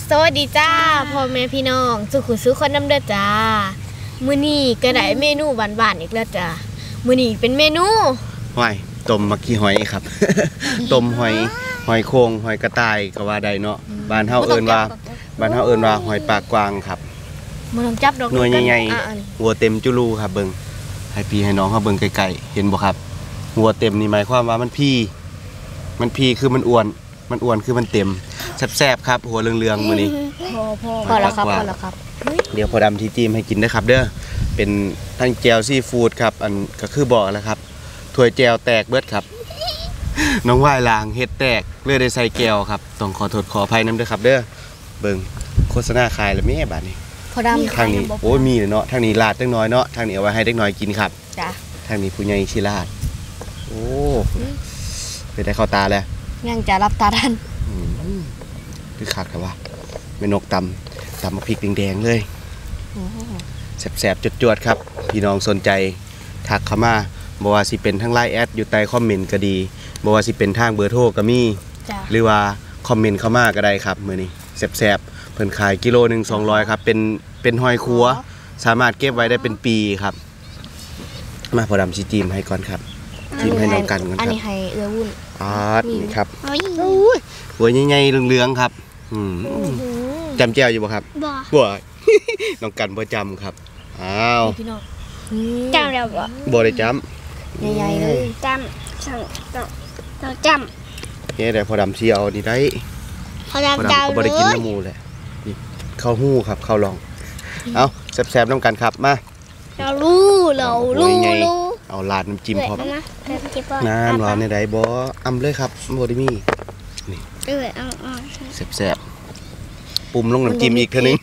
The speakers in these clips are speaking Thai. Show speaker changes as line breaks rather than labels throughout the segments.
สวัสดีจ้าพ่อแม่พี่น้องสุขุสุขคนน้ำเด้อจ้ามื้อนี้ก็ได้เมนูหวานๆอีกแล้วจ้ามื้อนี้เป็นเมนู
หอยต้มมักขี้หอยครับ ต้มหอยโคงหอยกระต่ายก็ว่าได้เนาะบ้านเฮาเอิ้นว่าหอยปากกวางครับ
บ่ต้องจับดอก
หน่วยใหญ่ๆหัวเต็มจุลูครับเบิ่งให้พี่ให้น้องเฮาเบิ่งไกลๆเห็นบ่ครับหัวเต็มนี่หมายความว่ามันพี่คือมันอ้วนคือมันเต็มแซ่บๆครับหัวเรืองๆมื้อนี้
พอแล้วครับ
เดี๋ยวพอดำที่จิ้มให้กินนะครับเด้อเป็นทั้งแจ่วซีฟู้ดครับอันก็คือบอกแล้วครับถ้วยแจ่วแตกเบิดครับน้องว่ายลางเฮ็ดแตกเลยได้ใส่แก้วครับต้องขอโทษขออภัยนำด้วยครับเด้อเบิ่งโฆษณาขายแล้วแม่บาดนี้
พอดำ
ทางนี้โอ้ยมีเนาะทางนี้ลาดเล็กน้อยเนาะทางนี้เอาไว้ให้เด็กน้อยกินครับ
จ้ะ
ทางนี้ผู้ใหญ่สิลาดโอ้เป็นได้เข้าตาแล้ว
ยังจะรับตาทัน
คือคักแต่ว่าแม่นกตำมาพริกแดงๆเลยแสบๆจวดๆครับพี่น้องสนใจทักเข้ามาบ่ว่าสิเป็นทั้งไลน์แอดอยู่ใต้คอมเมนต์ก็ดีบ่ว่าสิเป็นทางเบอร์โทรก็มีหรือว่าคอมเมนต์เข้ามาก็ได้ครับมื้อนี้แสบๆเพิ่นขายกิโลนึง200ครับเป็นหอยคัวสามารถเก็บไว้ได้เป็นปีครับมาพอดำสิจิ้มให้ก่อนครับจิ้มให้น้องกันก่อนครับ
อันนี้ให้เอื้อวุ่น
นี่ครับหัวใหญ่ๆเหลืองๆครับจำแจ่วอยู่บ่ครับบ่ น้องกันบ่จำครับอ้าว
จำแล้ว
บ่ได้จ
ำใหญ่ๆเลย
จำ
เนี่ยแต่พอดำสิเอานี่ได้
พอดำ
ก็บ่ได้กินน้ำมูแหละนี่ข้าวหู้ครับข้าวรองเอาแซ่บๆน้ำกันครับมา
เรารู้
เอาลาดน้ำจิ้มพร้อมน้ำร้อนในใดบ่อำเลยครับบ่ได้มีนี่แซ่บๆปุ่มลงน้ำจิ้มอีกเท่านึง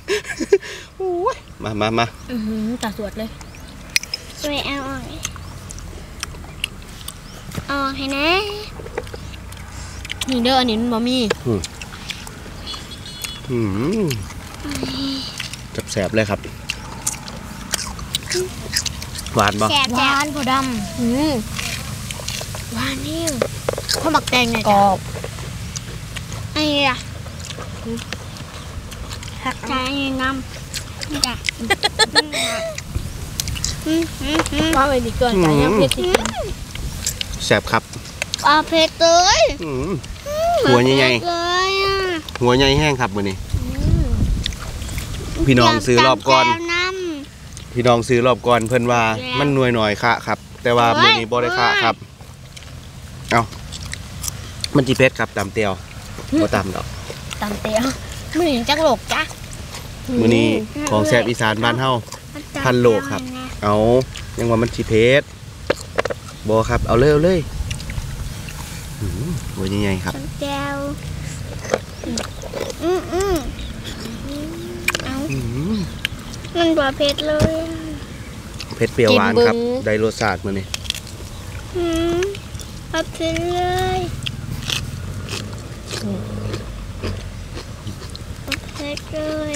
มา
ตาสวดเลย
ช่วยเอาให้นะ
นี่เด้ออันนี้มันบ่มี
แซ่บเลยครับหวานบ่
หวานพอดำหวานนี่ข้าวหมักแตงไงกรอบ
ไอ้ล่ะหักใจน้ำจ้ะ
ว่าไปดีก่อนจ้ะยังเผ็ดอีก
แซ่บครับ
เผ็ดเลย
หัวใหญ่ๆหัวใหญ่แห้งครับมื้อนี้พี่น้องซื้อรอบก่อนเพิ่นว่ามันหน่อยค่ะครับแต่ว่ามื้อนี้บ่ได้ค่ะครับเอามันสิเผ็ดครับตำเตียวบ่ตำดอก
ตำเตียวมื้อนี้จักโลกจ้ะ
มื้อนี้ของแซ่บอีสานบ้านเฮาพันโลกครับเอายังว่ามันสิเผ็ดบ่ครับเอาเลยหัวใหญ่ๆครับ
แก้วมันบ่เผ็ดเลย
เผ็ดเปรี้ยวหวานครับได้รสชาติมื้อนี้
เผ็ดเลยเผ็ดเลย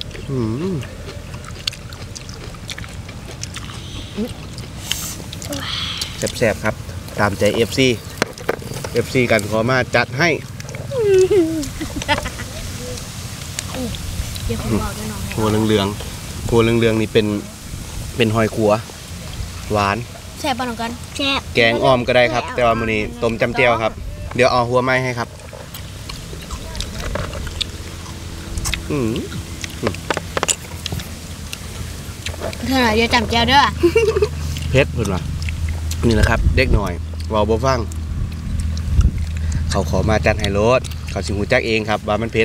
แซ่บๆครับตามใจ FC กันขอมาจัดให้หัวเหลืองนี่เป็นหอยขัวหวาน
แซ่บป่ะน้องกัน
แซ่บ
แกงอ้อมก็ได้ครับแต่ว่ามื้อนี้ต้มจำเจียวครับเดี๋ยวเอาหัวไม้ให้ครับ
เธออย่าจำเจียวเด้อ
เผ็ดเพิ่นว่านี่แหละครับเด็กหน่อยเว้าบ่ฟังเขาขอมาจัดให้รสเขาสิหูจักเองครับว่ามันเผ็ด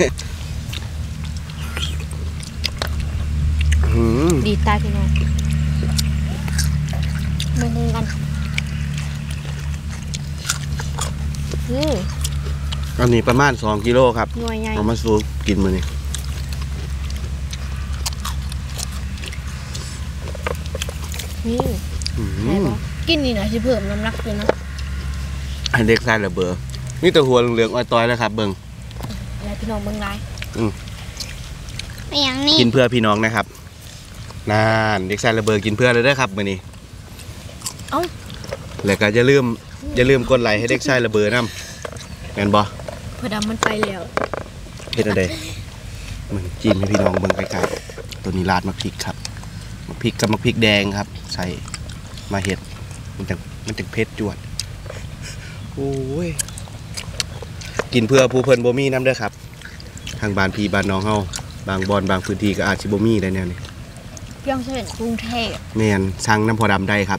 ดีตายพี่น้องมึงกัน
อันนี้ประมาณ2 กิโลครับเอามาสู้กินมื้อนี้
กินนี่นะสิเพิ่มน้ำหนักเลยนะ
อันเด็กใส่ระเบิดนี่ตัวหัวเหลืองอ้อยต้อยแล้วครับเบิ่ง
อะไรพี่น้องเบิ่งไร
อย่างนี้
กินเพื่อพี่น้องนะครับนั่นเด็กใส่ระเบิดกินเพื่อเลยได้ครับมื้อนี้แล้วก็อย่าลืมกดไลค์ให้เด็กใส่ระเบิดนำแม่นบ่
พอดำมันไปแล้ว
เฮ็ดอะไรมันจิ้มให้พี่น้องเบิ่งไกลๆตัวนี้ราดมะพริกครับมะพริกกับมะพริกแดงครับ ใส่มาเห็ดมันจะเผ็ดจวดโอ้ยกินเพื่อผู้เพิ่นบ่มีน้ำเด้อครับทางบ้านพี่บ้านน้องเฮาบางบอนบางพื้นที่ก็อาจสิบ่มีได้แนวนี้
ย่องเส้นกรุงเทพ
แม่นสั่งน้ำพอดำได้ครับ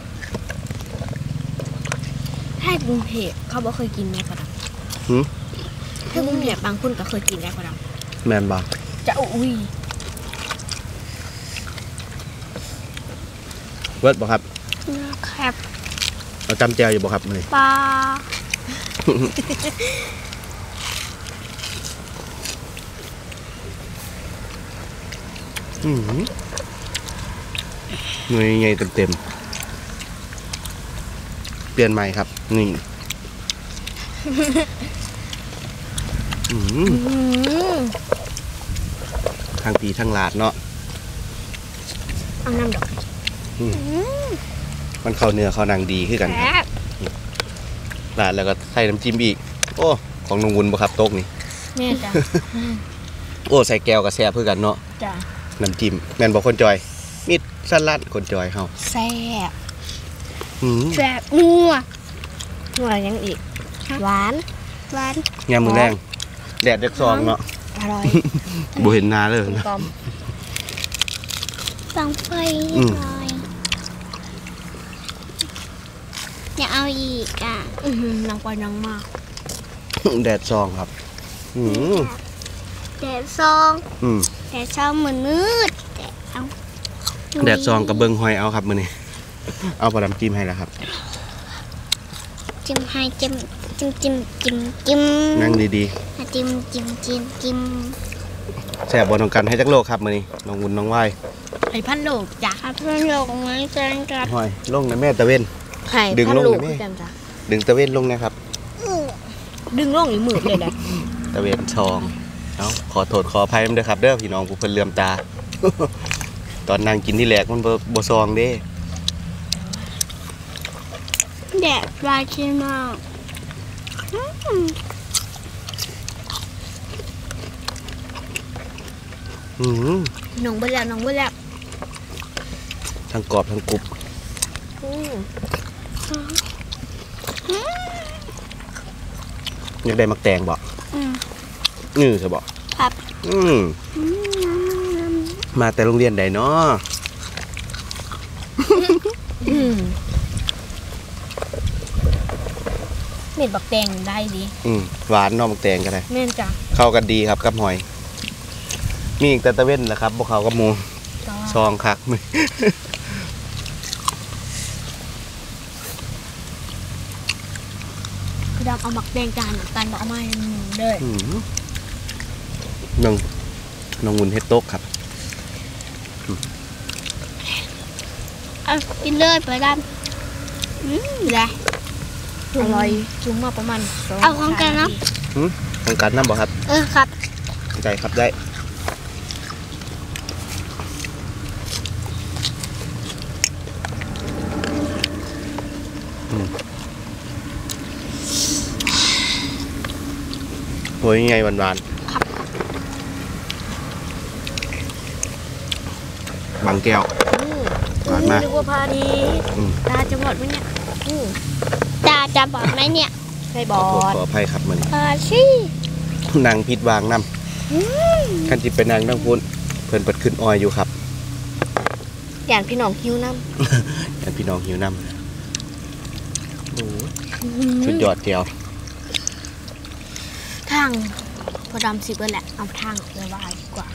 ถ้ากรุงเทพเขาบ่เคยกินแม่กระด
หืม
ำถ้ากรุงเทพบางคนก็เคยกินแม่กระด
แม่นบ่
ำจะอุ้ย
เวิร์ดบ่ครับ
แคบ
เอาจำแจวอยู่บ่ครับมื้อนี้
ปลา
หน่วยใหญ่เต็มๆเปลี่ยนใหม่ครับนี่ทางปีทางลาดเนาะ
เอาน้ำดอก
มันเข้าเนื้อเข้าหนังดีขึ้นกัน
แค
ครับ
บ
ลาดแล้วก็ใส่น้ำจิ้มอีกโอ้ของน้องวุ้นบ่ครับโต๊กนี่
แม่จ้ะ
โอ้ใส่แก้วกับแซ่บเพื่อกันเนาะ
จ้ะ
น้ำจิ้มแม่นบอกคนจอยมิดสั้นลัดคนจอยเฮา
แซ่บ
แคบนัว
หัวยังอีกหวาน
หวาน
ยามมือแรงแดดจักซองเนาะ
อร่อย
บ่เห็นหนาเลย
กลม
นะ
กลม
ต้องไฟหน่อยอยากเอาอีกอ่ะ
น้องปอยน้องมาก
แดดซองครับอืม
แดดซอง
อืม
แดดซองเหมือนมืดแดดเอา
แดดซองกับเบิ่งหอยเอาครับมื้อนี้เอาปลาดำจิ้มให้แล้วครับ
จิ้มให้จิ้มจิ้มจิ้มจิ้มจิ้ม
นั่งดี
จิ้มจิ้มจิ้มจิ้ม
ๆแซ่บบ่ต้องกันให้จักโลครับมื้อนี้น้องวุ้นน้องว่าย
ไข่พันโลกจ้ะ
ครับเพื่อนลงเหมือนกันกับ
หอยลงนะแม่ตะเว้น
ไข่
ดึง
พัน
ลง
โล
เลยแม่
กคือกันจ้ะ
ดึงตะเว้นลงนะครับ
ดึงลงอีกมืดเลยนะ
ตะเวนชองเอาขอโทษขออภัยด้วยครับเด้อพี่น้องผู้เพิ่นเหลื่อมตา ตอนนั่งกินที่แหลกมันบ่ซองเด้
แดดปลาชิมาก
อืม
น้องเบิ้ลแล้วน้องเบิ้ลแล้ว
ทั้งกรอบทั้งกรุบ
อืม
อยากได้มักแตงบ่
อืม
ใช่บ่
ครับ
มาแต่โรงเรียนใดเนาะ
เม็ดบักแตงได้ดี
หวานเนาะมักแตงก็ได้
แม่นจ้ะ
เข้ากันดีครับกับหอย มีอีกแต่ตะเว้นแหละครับบ่เข้ากับหมูซองคักมื้อ
คือดำเอาหมักแดงจานกันเอามาให้มึงเลย
อืมน้องวุ้นเฮ็ดโต๊ะครับ
เอากินเลยไปด
ได้อร่อยจุ่มมาประมาณ
เอาของกันเนาะ
ต้องการน้ำบ่ครับ
ครับ
ได้ครับได้โอ้ยไงหวานๆบางแก้ว หวานมาก
นึกว่าพาดี
อืม
ตาจะบอดไหมเนี่ย
ตาจะบอดไหมเนี่ย
ใช่บ
ข
อ
อโทษ
ด
ขออภัยครับมัน
สิ
นางพิดวางน้ำกันจิเป็นนางนั่งพูนเพิ่นเปิดขึ้นออยอยู่ครับ
อย่างพี่น้องคิ้วน้
กันพี่น้องหิวน้ำโอ้ยสุด
ำ
ยอดเจียว
ทางพอดำสิบแหละเอาทางระบายดีกว่า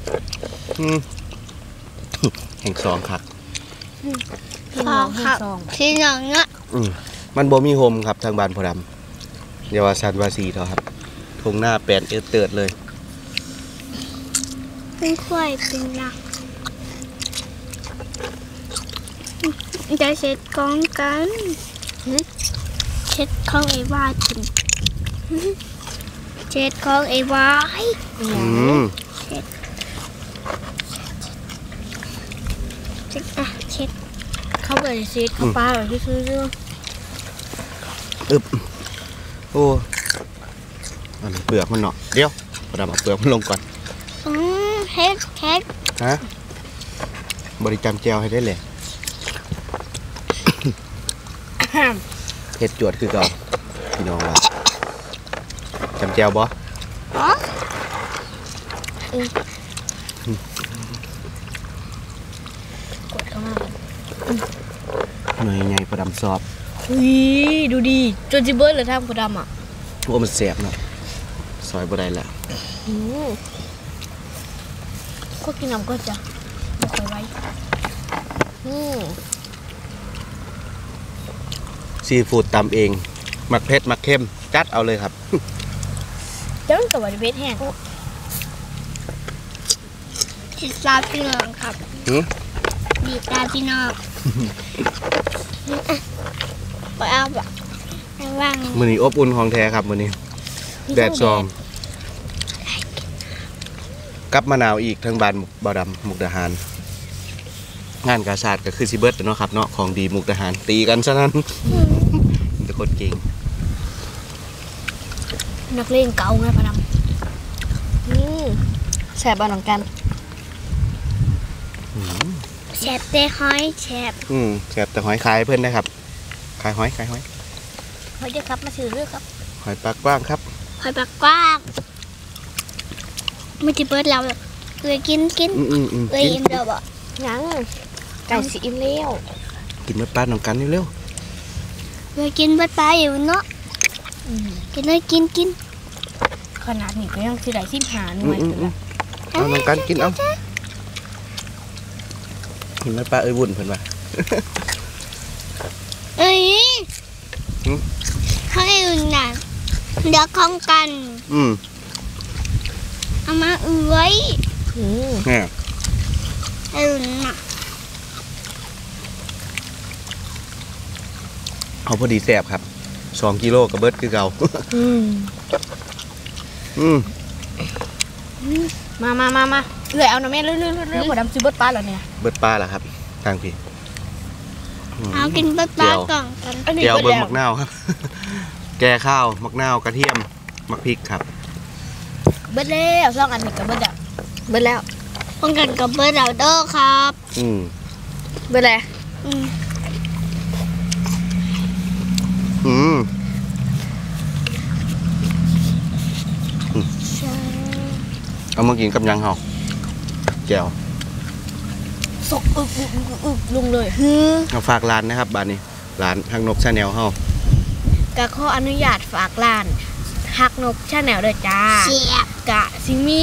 แห่งสองครับ
พี่น้องให้ซอง
พี่น้องเนาะ
มันบ่มีโฮมครับทางบ้านพอดำเยาวาสันวาสีเท่าครับทงหน้าแปลนเอเติร์ดเลย
เป็นควายเป็นนักจะเช็ดกองกันเช็ดของไอ้วาจินเช็ดของไอ้วาย
อืม
เช็ดอ่ะเช็ด
เข้าไปซีดเข้าปลาแบบที่ซื้อ
โอ้อันนี้เปลือกมันเนาะเดี๋ยวพอดำเอาเปลือกมันลงก่อน
โอเค้ก
ฮะบริจำแจวให้ได้เลย เฮ็ดจวดคือเก่าพี่น้องว่าจำแจวบ่
อ๋อ
กดเข้ามา
หน่วยใหญ่ประดำซอบ
อุ้ยดูดีจนจิเบิร์ดเลยทางผู้ดำอ่ะ
ว่ามันแสบเนาะซอยบ่ได้ละ
ก็กินน้ำก็จะบอกไว้
ซีฟู้ดตำเองหมักเผ็ดหมักเค็มจัดเอาเลยครับ
เจ้ามันกับวันเวทแห้ง
ติดตาพี่น้องครับ
หือ
ดีตาพี่น้อง
ไปเอาแบบ
ไม่ว่าง
มื้อนี้อบอุ่นของแท้ครับมื้อนี้แดดซองกับมะนาวอีกทั้งบ้านบ่อดำมุกดาหารงานกาชาดก็คือสิเบิดเนาะครับเนาะของดีมุกดาหารตีกันซะนั้นแต่คนเก่ง
นักเลงเก่าไงพะดำแสบบ้านของกัน
แฉบเตะหอยแฉบ
แซ่บแต่หอยคายเพิ่นนะครับขายหอย
เฮ้ยเดี๋ยวครับมาซื้อเรื่องครับ
หอยปากกว้างครับ
หอยปากกว้างไม่จะเปิดเราเลยกิน เลยอิ่มเดียวบ่
ยังไก่สีอิ่มเลี้ยว
กินเมื่อป้าน้องกันเร็ว
เลยกินเบิดปลาอยู่เนาะกินเลยกิน
ขนาดนี้ก็ยังสิได้สิบหาห
ๆ
น่วยอยู่ละ
เอาน้องกันกินเอากินเมื่อป้าเอ้ยวุ่นเพิ่นว่า
เอ้ย
หืม
เขาอื่นน่ะเดี๋ยวของกัน เอามาเอ้ย
แน่
อื่นน่ะ
เอาพอดีแซ่บครับ2 กิโลกับเบิดคือเก่า
มาเอื้อยเอาหน่อยแม่เรื่อยๆพอดำซื้อเบิร์ดปลาแล้วเนี่ย
เบิดปลาล่ะครับทางพี่
เอากินเบิดปลาก่อนกัน
อันนี้
เจียว
เบิ
เบิ่
ด
ง
แล้ว
มักนาวครับ แกงข้าวมักนาวกระเทียมมักพริกครับ
เบิร์ดแล้วสองอันนี้ก็เบิร์ดแล้วเบิร์ดแล้ว
ป้องกันกับเบิดเราเด้อครับ
เบิร์ดแล้ว
อืม
เอามากินกับยังเฮาแก้ว
สกอึกลงเลย
เอาฝากร้านนะครับบ้านนี้ร้านฮักนกชาแนลเฮาก
ะขออนุญาตฝากร้านฮักนกชาแนลด้วยจ้า
เสียบ
กะซิมี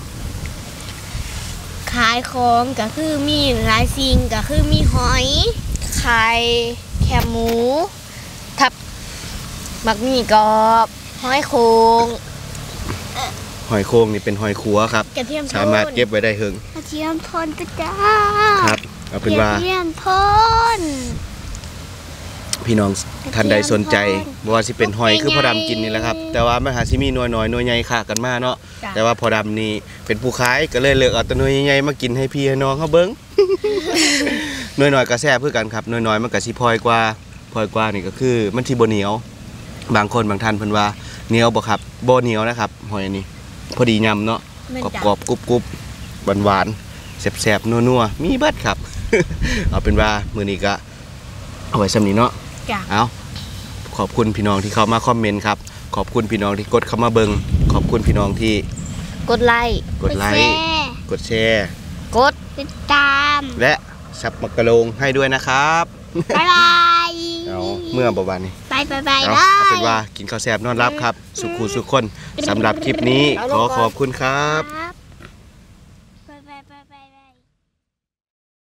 ขายของก็คือมีหลายสิ่งก็คือมีหอยไข่แคบหมูทับหมักหมี่กรอบหอยโขง
หอยโครงนี่เป็นหอยขัวครับ
กระเทียมโทน
สามารถเก็บไว้ได้เฮิง
กระเทียมพนก็จ้า
ครับเอาเป็นว่า
กระเทียมพน
พี่น้องท่านใดสนใจบ่ว่าสิเป็นหอยคือพอดำกินนี่แหละครับ แต่ว่ามันหาสิมีหน่วยน้อยหน่วยใหญ่ค่ากันมาเนาะ
จ้ะ
แต่ว่าพอดำนี่เป็นผู้ขายก็เลยเลือกเอาแต่หน่วยใหญ่ๆมากินให้พี่ให้น้องเขาเบิ่ง หน่วยน้อยก็แซ่บคือกันครับหน่วยน้อยมันก็สิพลอยกว่านี่ก็คือมันสิบ่เหนียว บางคนบางท่านเพิ่นว่าเหนียวบ่ครับบ่เหนียวนะครับหอยอันนี้พอดียำเนาะ
แม่น
กรอบ
จ้ะ
กรอบกรุบกรุบหวานหวานแสบๆนัวๆมีเบิดครับ เอาเป็นว่ามื้อนี้ก็เอาไว้สำนี้เนาะ
จ้ะ
เอาขอบคุณพี่น้องที่เข้ามาคอมเมนต์ครับขอบคุณพี่น้องที่กดเข้ามาเบิ่งขอบคุณพี่น้องที่
กดไลค์
กดไลค์กดแชร์
กด
ติดตาม
และซับมักกะโลงให้ด้วยนะครับ
บ๊ายบาย
เอาเมื่อประมาณนี้
บาย
เอา
ได้
เอาเป็นว่ากินข้าวแซ่บนอนรับครับ สุขุสุขคนสำหรับคลิปนี้ขอขอบคุณครับ
ครับ